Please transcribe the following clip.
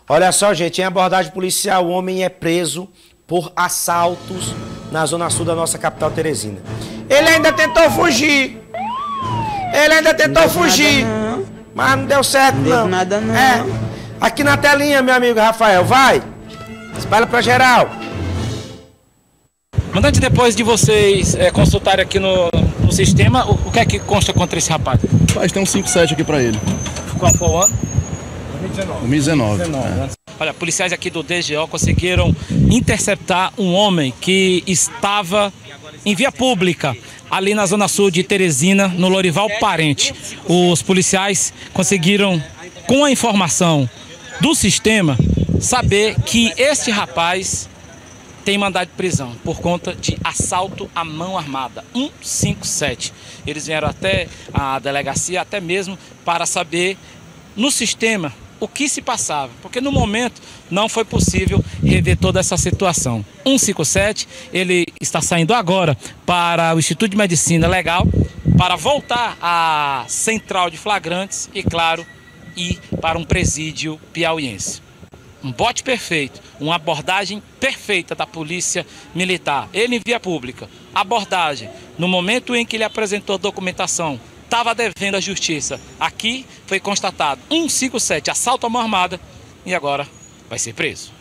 Olha só, gente, em abordagem policial, o homem é preso por assaltos na zona sul da nossa capital Teresina. Ele ainda tentou fugir. Mas não deu certo, não. Não deu nada, não. É. Aqui na telinha, meu amigo Rafael, vai. Espalha pra geral. Mandante, depois de vocês consultarem aqui no sistema, o que é que consta contra esse rapaz? Mas tem um 5-7 aqui pra ele. Qual foi o ano? 2019. Olha, policiais aqui do DGO conseguiram interceptar um homem que estava em via pública, ali na zona sul de Teresina, no Lorival Parente. Os policiais conseguiram, com a informação do sistema, saber que este rapaz tem mandado de prisão por conta de assalto à mão armada, 157. Eles vieram até a delegacia, até mesmo para saber no sistema o que se passava, porque no momento não foi possível rever toda essa situação. 157, ele está saindo agora para o Instituto de Medicina Legal para voltar à central de flagrantes e, claro, ir para um presídio piauiense. Um bote perfeito, uma abordagem perfeita da Polícia Militar. Ele em via pública, abordagem, no momento em que ele apresentou a documentação, estava devendo à justiça. Aqui foi constatado 157, assalto à mão armada, e agora vai ser preso.